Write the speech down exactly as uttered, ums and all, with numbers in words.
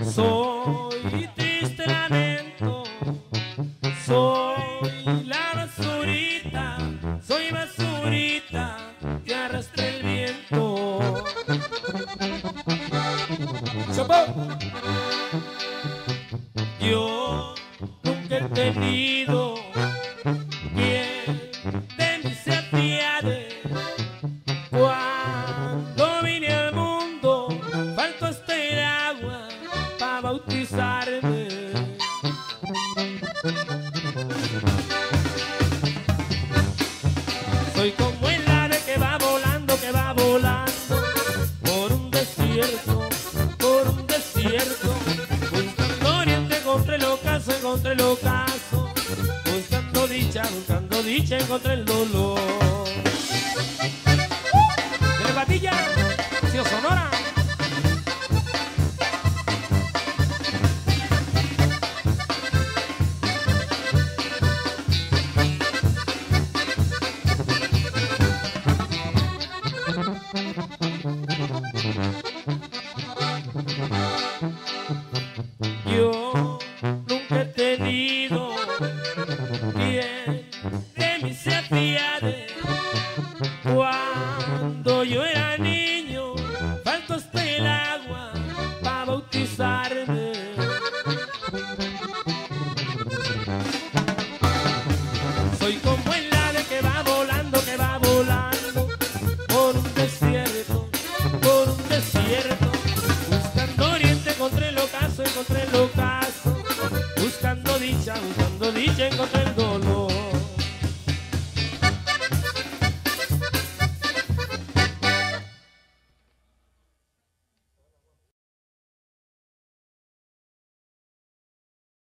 Soy triste lamento, soy la basurita, soy basurita que arrastra el viento. Yo nunca he tenido quien de mí se apiade. Cuando vine al mundo faltó hasta el agua para bautizarme. Soy como el ave que va volando, que va volando por un desierto, por un desierto, buscando oriente contra el ocaso, contra el ocaso, buscando dicha, buscando dicha, contra el dolor. De Patilla, Cio Sonora. Yo nunca he tenido quien de mí se apiade. Cuando yo era niño faltó hasta el agua para bautizarme. Soy como el ave que va volando, que va volando por un desierto, por un desierto, buscando oriente contra el ocaso, contra el ocaso, buscando dicha, buscando dicha, contra el